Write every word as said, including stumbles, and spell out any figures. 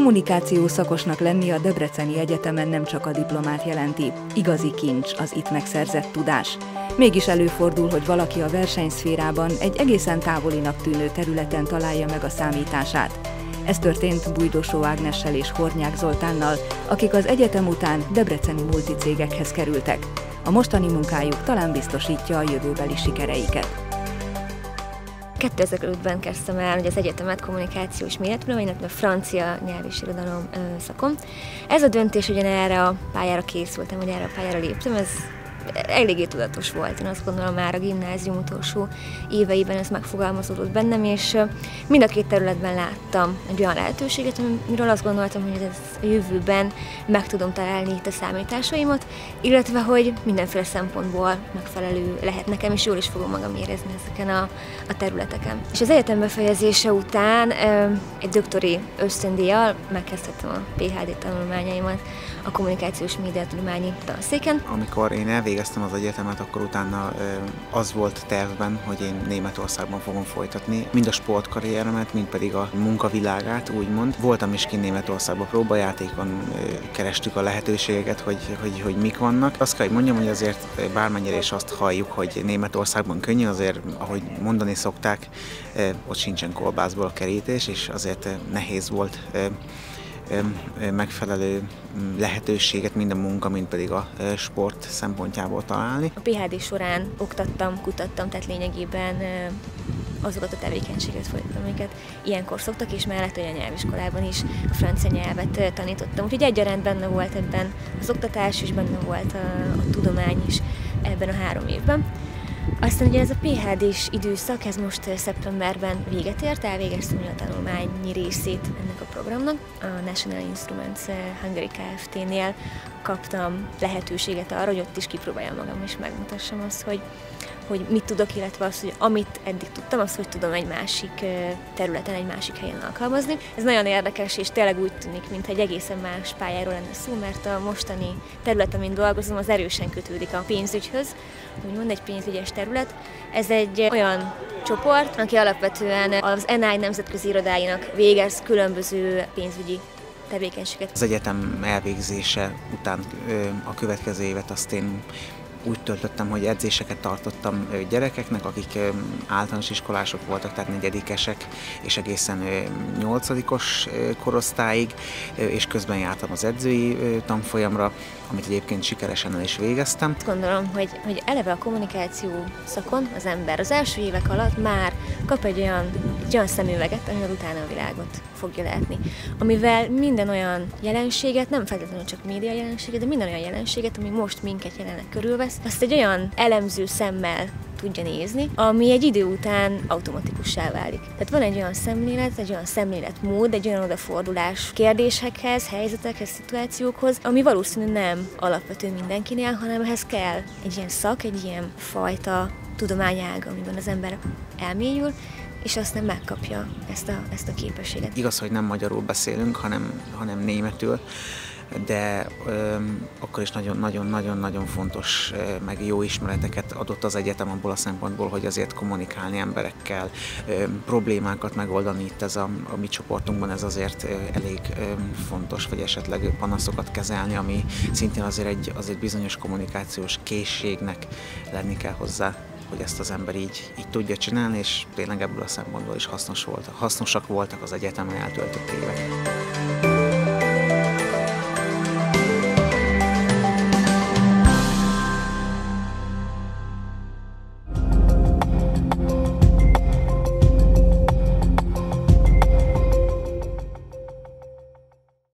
Kommunikáció szakosnak lenni a Debreceni Egyetemen nem csak a diplomát jelenti, igazi kincs az itt megszerzett tudás. Mégis előfordul, hogy valaki a versenyszférában egy egészen távolinak tűnő területen találja meg a számítását. Ez történt Bújdosó Ágnessel és Hornyák Zoltánnal, akik az egyetem után debreceni multicégekhez kerültek. A mostani munkájuk talán biztosítja a jövőbeli sikereiket. kétezer-ötben kezdtem el az egyetemet kommunikációs médiatudományi, illetve francia nyelv és irodalom szakon. Ez a döntés, hogy én erre a pályára készültem, hogy erre a pályára léptem, ez eléggé tudatos volt. Én azt gondolom, már a gimnázium utolsó éveiben ez megfogalmazódott bennem, és mind a két területben láttam egy olyan lehetőséget, amiről azt gondoltam, hogy ez a jövőben meg tudom találni itt a számításaimat, illetve hogy mindenféle szempontból megfelelő lehet nekem, és jól is fogom magam érezni ezeken a, a területeken. És az egyetem befejezése után egy doktori ösztöndíjjal megkezdtem a pé há dé tanulmányaimat a kommunikációs médiatudományi tanszéken. Amikor én elvégeztem az egyetemet, akkor utána az volt tervben, hogy én Németországban fogom folytatni, mind a sportkarrieremet, mind pedig a munkavilágát, úgymond. Voltam is kint Németországban próbajátékon, kerestük a lehetőségeket, hogy, hogy, hogy mik vannak. Azt kell, hogy mondjam, hogy azért bármennyire is azt halljuk, hogy Németországban könnyű, azért, ahogy mondani szokták, ott sincsen kolbászból a kerítés, és azért nehéz volt megfelelő lehetőséget mind a munka, mind pedig a sport szempontjából találni. A pé há dé során oktattam, kutattam, tehát lényegében azokat a tevékenységet folytattam, amiket ilyenkor szoktak, és mellett olyan nyelviskolában is a francia nyelvet tanítottam. Úgyhogy egyaránt benne volt ebben az oktatás, és benne volt a, a tudomány is ebben a három évben. Aztán ugye ez a pé há dés időszak, ez most szeptemberben véget ért, elvégeztem a tanulmányi részét ennek a programnak. A National Instruments Hungary Kft-nél kaptam lehetőséget arra, hogy ott is kipróbáljam magam, és megmutassam azt, hogy, hogy mit tudok, illetve azt, hogy amit eddig tudtam, azt, hogy tudom egy másik területen, egy másik helyen alkalmazni. Ez nagyon érdekes, és tényleg úgy tűnik, mintha egy egészen más pályáról lenne szó, mert a mostani terület, amin dolgozom, az erősen kötődik a pénzügyhöz, úgymond egy pénzügyes terület. Ez egy olyan csoport, aki alapvetően az en i nemzetközi irodáinak végez különböző pénzügyi tevékenységet. Az egyetem elvégzése után a következő évet azt én úgy töltöttem, hogy edzéseket tartottam gyerekeknek, akik általános iskolások voltak, tehát negyedikesek, és egészen nyolcadikos korosztályig, és közben jártam az edzői tanfolyamra, amit egyébként sikeresen el is végeztem. Azt gondolom, hogy, hogy eleve a kommunikáció szakon az ember az első évek alatt már kap egy olyan, egy olyan szemüveget, amivel utána a világot fogja látni. Amivel minden olyan jelenséget, nem feltétlenül csak média jelenséget, de minden olyan jelenséget, ami most minket jelenleg körülvesz, azt egy olyan elemző szemmel tudja nézni, ami egy idő után automatikussá válik. Tehát van egy olyan szemlélet, egy olyan szemléletmód, egy olyan odafordulás kérdésekhez, helyzetekhez, szituációkhoz, ami valószínűleg nem alapvető mindenkinél, hanem ehhez kell egy ilyen szak, egy ilyen fajta tudományág, amiben az ember elmélyül, és aztán megkapja ezt a, ezt a képességet. Igaz, hogy nem magyarul beszélünk, hanem, hanem németül, de öm, akkor is nagyon-nagyon-nagyon fontos, meg jó ismereteket adott az egyetem abból a szempontból, hogy azért kommunikálni emberekkel, öm, problémákat megoldani itt ez a, a mi csoportunkban, ez azért elég öm, fontos, vagy esetleg panaszokat kezelni, ami szintén azért egy, az egy bizonyos kommunikációs készségnek lenni kell hozzá, hogy ezt az ember így, így tudja csinálni, és tényleg ebből a szempontból is hasznos volt, hasznosak voltak az egyetemen eltöltött évek.